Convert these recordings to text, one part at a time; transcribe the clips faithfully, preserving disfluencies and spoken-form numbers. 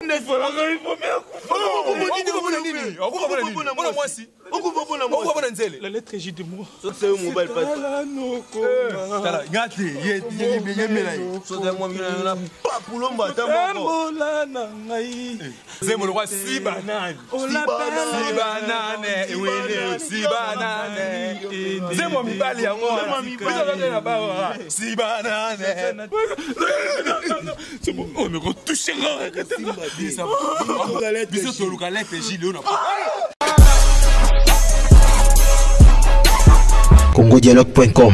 La lettre J de moi. C'est un mobile pas. C'est mon roi si banane. Si banane. Si banane. C'est mon mibali à moi. Si banane. C'est bon. On me retouchera. congo dialogue point com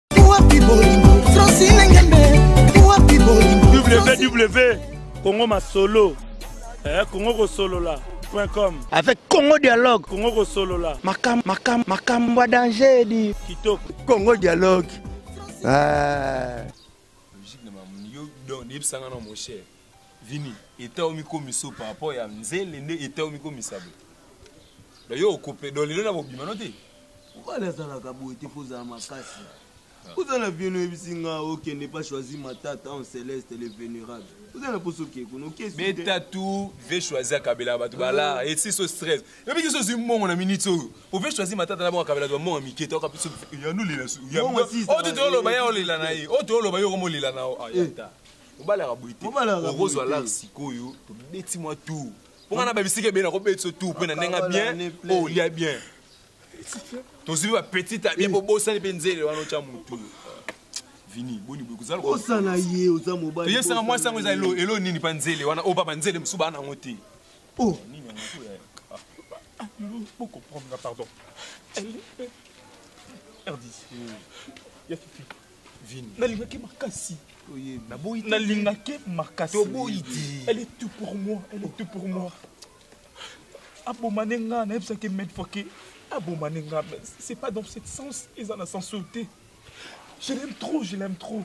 w w w Congo Masolo eh, Congo Solo là point com avec Congo Dialogue Congo Solo là makam makam makam wa danger di kitoko Congo Dialogue ah logique na mamunyo don nipsanga na mon cher Vini eta omi komiso par rapport ya nzele nde eta omi komisabo la yo kopé do lelo na bobima noté Voilà ça la cabo était faux à ma casse. Vous en avez vu bisinga OK n'est pas choisi ma tata en céleste les vénérables. Vous en avez pour ce qui est OK. Mais tatou veut choisir Kabila batu bala et si ce stress. Et puis que ce mon na minute on veut choisir ma tata na bon Kabila do mon amiki to kapito ya nous lila su. Ya o to lo ba ya o lila na yi. O to lo ba yo ko mo lila na ayata. O bala ka buiti. O rose ala sikoyo to beti moi tout. Pour na ba bisike be na ko beti tout pe na nenga bien. O lia bien. Ton suivi va petit à bien pour bosser les benzels wana cha mutu. Vini boni boku zalo. Osana ye oza mobile. To yesa moi sango za elo elo nini panzele wana o papa nzele msuba na ngote. Oh, nini ngoto ya. Ah, faut comprendre pardon. Elle R dix. Ya fifi. Vini. Nalingaki makasi. oye Na boiti. Nalingaki makasi. To boiti. Elle est tout pour moi, elle est tout pour moi. Abomanenga na ebsa ke mettre foké. Abomanenga, c'est pas dans ce sens, ils en ont sans sauter. Je l'aime trop, je l'aime trop.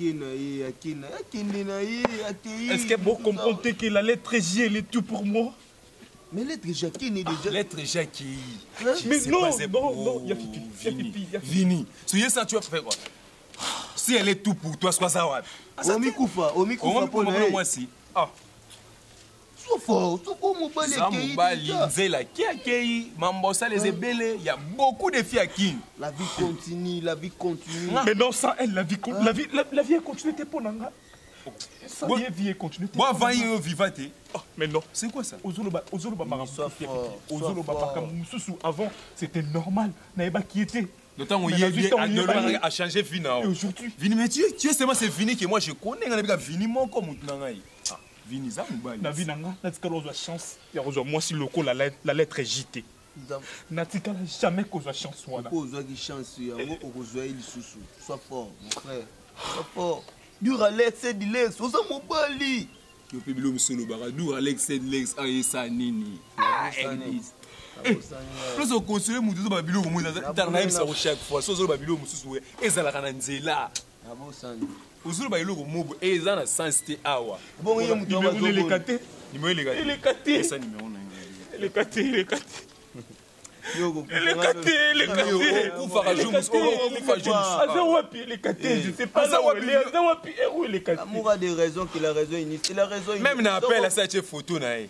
Est-ce qu'elle peut comprendre que la lettre J, elle est tout pour moi? Mais lettre J, qui est déjà. Lettre J qui. Mais non, non, non, il y a Fifi, il y a Fifi, il y a Fifi. Vini. Soyez ça, tu vas faire quoi? Si elle est tout pour toi, sois ça. Omi Koufa, Omi Koufa pour moi aussi. Ah. Fort, mobile ça mobile nzela qui accueille mambosa les ebele il y a beaucoup de filles à qui la vie continue la vie continue mais non sans elle la vie continue la vie la, la vie continue t'es pour nanga ça bon, vie continue moi avant yo vivate oh, mais non c'est quoi ça ozoloba ozoloba ozoloba pakam mususu avant c'était normal n'avait qui était le temps où il a a changé vie na aujourd'hui Vini mais tu tu sais moi c'est Vini que moi je connais ngana Vini mon comme nanga Vini za mobile na vinanga natikala ozwa chance ya kozwa mwasi loko la lettre la lettre J T natikala jamais kozwa chance wana kozwa ki chance yango okozwa ilisusu sois fort mon frère sois fort dur Alex c'est Dilex oza mobile yo pe bilo msolo bara dur Alex c'est Dilex ayesa nini ah plus au conseiller mutu zo ba bilo ko mutu ta na yebisa ko chaque fois so zo ba bilo mususu we ezala kana nzela abosani Uzulu ba iloko mobo eza na sensité awa. Bon yé mutu ba il est caté. Numéro il est caté. Il est caté. Ça numéro na. Il est caté, il est caté. Yoko. Il est caté, il est caté. Kufa ka jomus, kufa jomus. Asa wapi il est caté, je sais pas là où il est. Asa wapi où il est caté. Amour a des raisons qu'il a raison initiale. Il a raison initiale. Même na appel à cette photo na.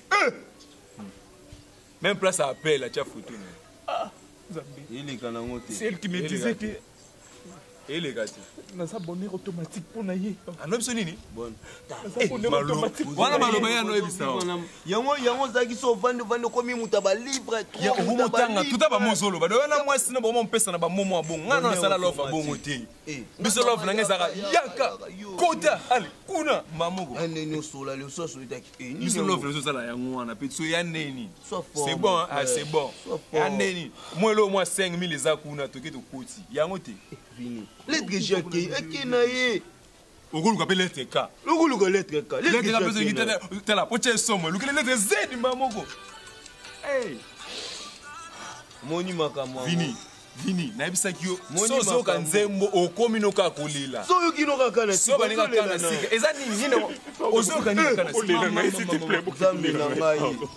Même place à appel à cette photo na. Ah, il est kanango te. C'est elle qui me disait que et les gars na sa bonheur automatique pour naïe anom sonini bon na bonheur automatique wana maloba ya no ebisa yango yango zaki so vande vande komi muta ba libre trop ya ko mutanga tuta ba mozolo ba do na mwasi na bomo mpesa na ba momo abongo ngana na sala lofa bongo te biso lofa na ngeza yaka kota ali kuna mamoko ane no sola le so so itaki e ni biso lofa le so sala yango wana pe so ya neni c'est bon ah c'est bon ya neni moi lo moi cinq mille za kuna toke to koti yango te Vini lettre J qui na ye okulu ka pe lettre K okulu ka lettre K lettre K pe ki tala tala poche somo lukele lettre Z mamoko hey moni makamwa Vini Vini, nayebisaki yo sozoka nzembo okomi noka kolela. Soyoki noka kana sika. So baninga kana sika. Eza nini nini ozoka nini kana sika. Olela ngai s'il te plaît. Zambe na ngai.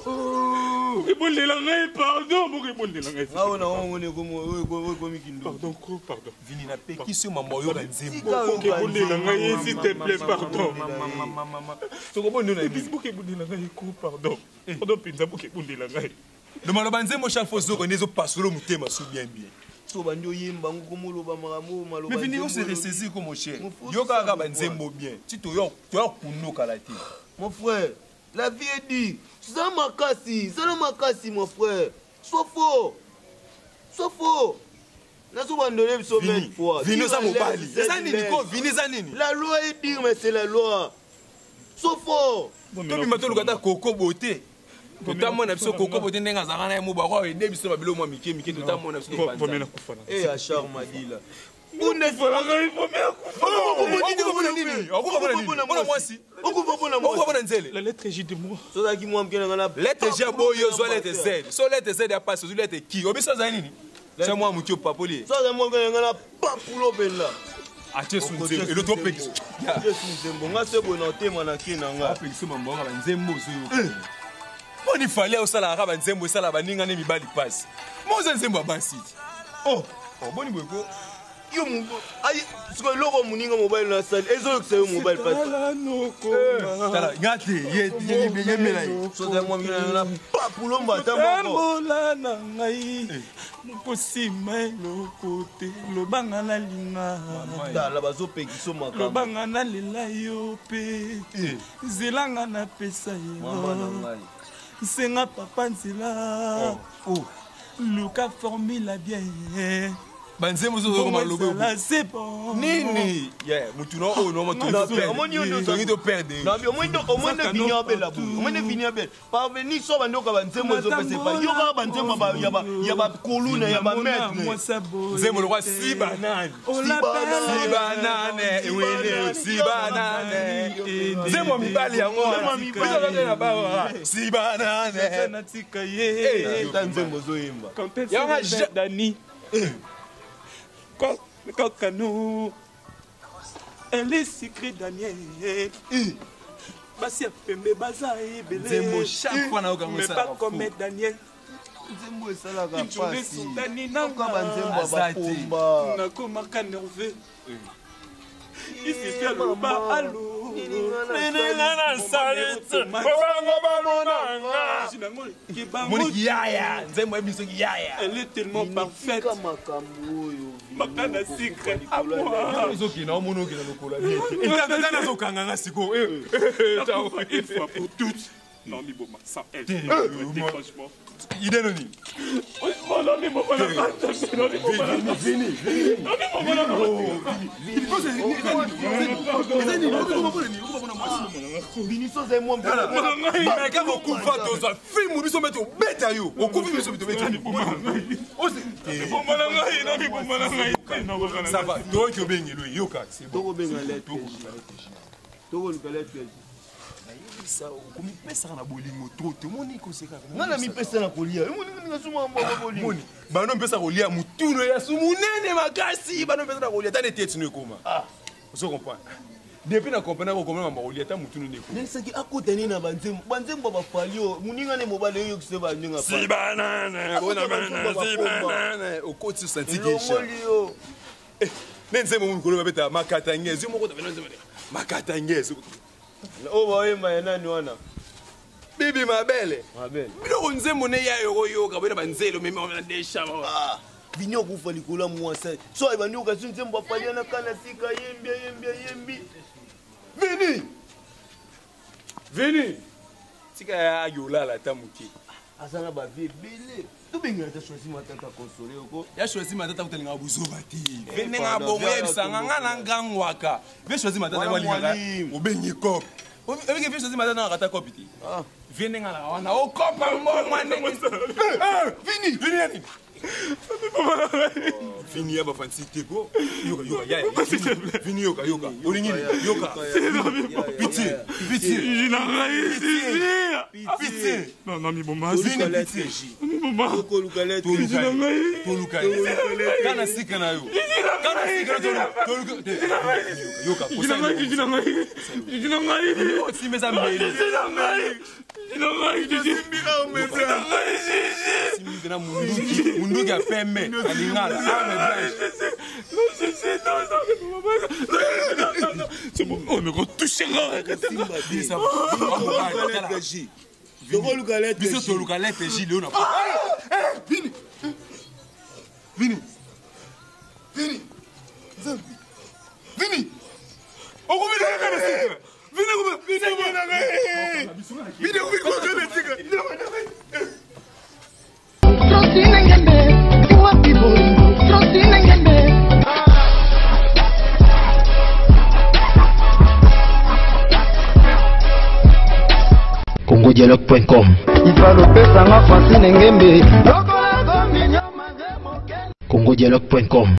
Olela ngai pardon, mo olela ngai. Ngawo na ngone komo oyo komi kindo. Pardon, pardon. Vini na pekisi mama oyo nzembo. Olela ngai s'il te plaît pardon. Soko bondo na biso boke bundela ngai ko pardon. Pardon pinza boke bundela ngai. Le maloba nzembo chaque fois zoko nezo pasolo mutema sou bien bien. So bandi oyemba ngomoloba makambo maloba. Mais Vini on se ressaisir comme mon cher. Yo kaka ba nzembo bien. Ti to yo to yo kunoka la te. Mon frère, la vie est dure. Ça makasi, ça makasi mon frère. Sois faux. Sois faux. Naso bandone biso mille fois. Vini za mobali. Ça nini ko Vini za nini? La loi est dure mais c'est la loi. Sois faux. Tomi matolo kata koko beauté. Totamona biso koko beauté ndenga zaka na mo ba ko ede biso ba bilo mo mike mike totamona biso ko banza. Eh a charmadila. Une fois ngai vomela kufa. Oh, bonito ko nini? Okufa bona nini? Bona mwasi. Okufa bona mwasi. Okufa bona nzele. La lettre J de moi. So za ki mo amkena ngana. Lettre J boyo zo lettre Z. So lettre Z ya passe zo lettre ki. Obiso za nini? C'est moi mutio papoli. So za mo amkena ngana papulo bella. Ache sunze et le top pekis. Ache sunze bonga se bona tema na kina nga. Apekisi mambonga ba nzembo zo yo. Moni fallait au sala ka ba nzembo sala ba ninga ne mibali passe. Mo zo nzembo abasi. Oh, oh boni bweko. Yo mu ay siko loko muninga mobile na sale ezo yokse yo mobile passe. Tala ngate ye ye ye mela. So za mo ngina na papulo mbata moko. Mola na ngai. Mokosi mai lokote lobanga na linga. Tala bazo pekiso makambo. Lobanga na lela yo pe. Zelanga na pesa yo. Mama na ngai. Senga papa nzela. Oh. Luka formula bien. Banzembo zo zo malobo. Là c'est bon. Nini? Yeah, mutuno o no mo to perdre. Omoni yo to ngi to perdre. Na bi omoni omoni vinya bela bu. Omoni vinya bela. Parvenir so bando ka banzembo zo pese pa. Yo ka banzembo ba ya ba ya ba koluna ya ba maître. Nzembo lo kwa si banane. Si banane, ewele si banane. Nzembo mibali yango. Nzembo mibali na ba. Si banane. Natika ye. Nzembo zo yemba. Yanga Dani. Quand, quand nous, elle est secret Daniel. Basi apembe baza ebele. Nzembo chaque fois na okango mais ça. pas comme Daniel. Nzembo esala ka pasi. Dani nanga banzembo ba pomba. Na komaka nerveux. Il s'est fait le bas allô. Nenengana salite. Bobango balonanga. Moni yaya, nzembo ebiso yaya. Elle est tellement parfaite. Makambo yo. Makana secret à moi. Zoki na mono ki na lokola biete. Ekanga na zokanga nga siko. Eh. Une fois pour toutes. Non, mais bon, sans elle. Franchement. Il est noni. Oh non, mais bon, on a pas. Non, mais bon, Vini, vini. Non, mais bon, on a pas. Il faut se Vini so ze mo mbala. Mais quand on coupe va dans un film, nous sommes mettre au bêta yo. On coupe nous sommes mettre au bêta. Oh c'est bon malanga, non mais bon malanga. Ça va. Toi tu bengi lui yoka. C'est bon. Toko benga lettre. Toko le lettre. Ça comme pesa na bolingo trop te moni koseka. Ngana mi pesa na kolia. Moni nga suma mboko bolingo. Moni. Bano pesa kolia mutuno ya sumunene makasi. Bano pesa na kolia tane tete no koma. Ah. Vous comprenez? Depuis na comprendre ko komema maolia ta mutuno ne ko. Nesaki akotani na banzembo. Banzembo ba falio. Muninga ne mobale yo kise ba ninga fa. Si banane. Bona banane. Si banane. Okoti santigesha. Lomolio. Eh, nenzemo mu kolo babeta makata ngezi mo ko ta nenzemo. Makata ngezi. Oh boy ma nani wana. Bibi mabele. Mabele. Bilo nzemo ne ya yo yo ka bona banzelo meme on desha ba. Ah. Vinyo kufa likola mwasa. So ibani ka sunzembo afali na kana sika yembi yembi yembi. Vini. Vini. Tika ya yola la tamuki. Asana ba vie bele. Tu benga ta choisi matata consoler oko. Ya choisi matata kutelinga buzoba ti. Vene nga bongo yebisanga nga na ngangwaka. Ve choisi matata wali nga. Obengi kop. Obenge ve choisi matata na kata kopi ti. Ah. Vene nga na wana o kopa mbongo ndenge. Vini, vini yani. Vini ya ba fancy teko. Yoka yoka ya. Vini yoka yoka. Olingi yoka. Pitié, pitié. Je n'arrive Pitié. Non non mais bon ma. Vini pitié. Maman. Tokoluka lettre. Toluka. Kana sika na yo. Kana sika na toluka. Yoka. Jina ngai, jina ngai. Jina ngai. Si mesa mbele. Jina ngai. Jina ngai. Simbika umeza. Simbika mundu. Mundu ya pembe. Alingala. Ame blanche. Non, c'est c'est non, non, non. C'est bon. On me retouche là. Simba Dis ça. Tokoluka lettre. Biso toluka lettre Gilles on a pas. Vini. Vini. Vini. Vini. On va venir avec le stick. Vini comme vini comme vini comme comme le stick. Trottina ngembe, tuwa people. Trottina ngembe. congo dialogue point com congo dialogue point com